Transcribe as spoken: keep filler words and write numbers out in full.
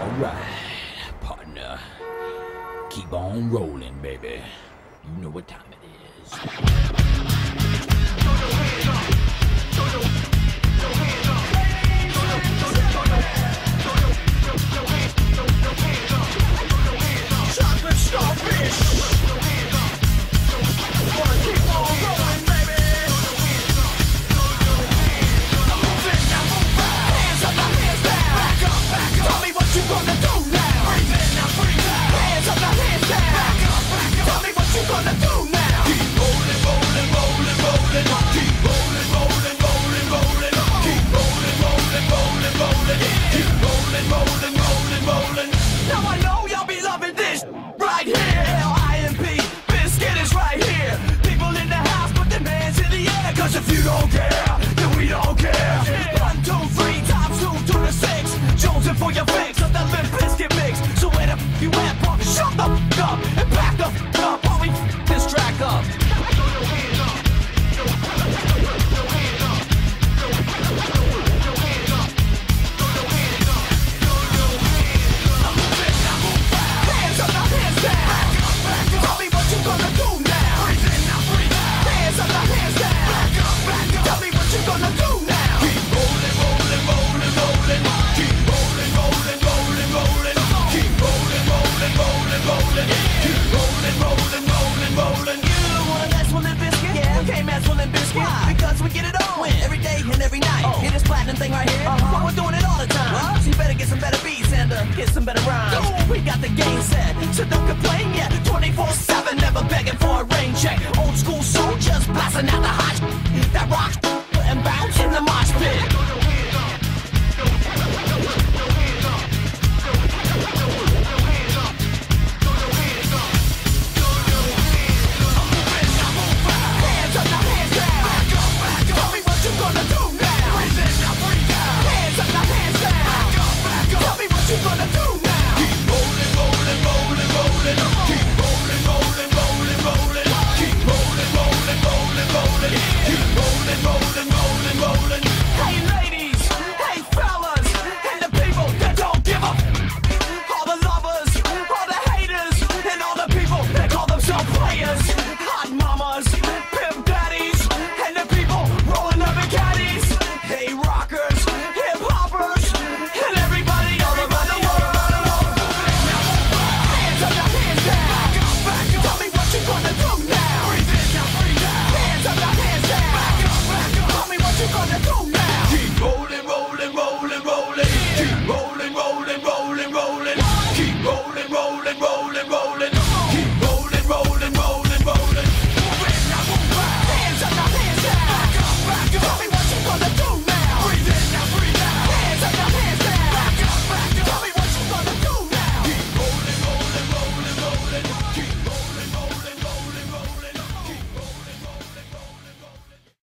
Alright, partner. Keep on rolling, baby. You know what time it is. Chocolate starfish. Wanna keep on rolling, baby. Moving, now move back. Hands up, now hands down. Back up, back up. Tell me what you gonna do now. Breathe in, now breathe out. Hands up, now hands down. Back up, back up. Tell me what you gonna do now. Keep rolling, rolling, rolling, rolling. Keep rolling, rolling, rolling, rolling. Keep rolling, rolling, rolling, rolling. Keep rolling, rolling, rolling, rolling. Now I know y'all be loving this right here. L I M P, Biscuit is right here. People in the house, put their hands in the air. Cause if you don't care, then we don't care. One, two, three, times two to the six. Jonesing for your fix of the Limp Biscuit mix. So where the f you at, punk? Shut the f up and back the f up while we f this track up. Because we get it on every day and every night. Oh. Hear this platinum thing right here? Uh-huh. Well, we're doing it all the time. What? So you better get some better beats and uh, get some better rhymes. Ooh. We got the game set, so don't complain yet. twenty-four seven, never begging for a rain check. Old school soldiers blasting out the hot that rock and bounce in the mosh pit.